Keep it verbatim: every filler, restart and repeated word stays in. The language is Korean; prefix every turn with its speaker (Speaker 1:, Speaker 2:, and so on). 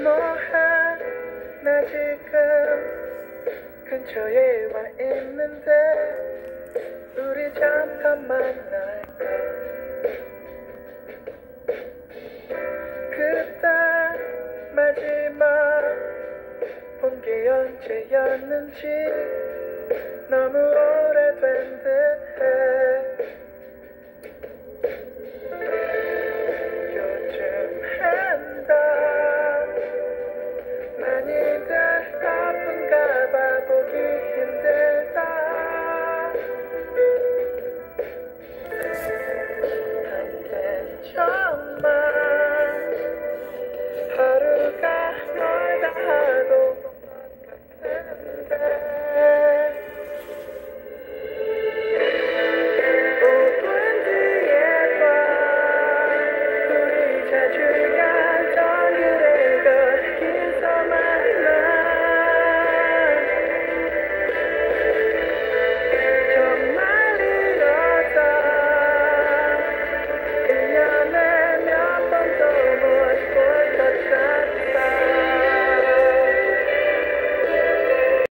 Speaker 1: 뭐하 나 지금 근처에 와 있는데 우리 잠깐 만날까. 그때 마지막 본 게 언제였는지 너무 오래된 듯해.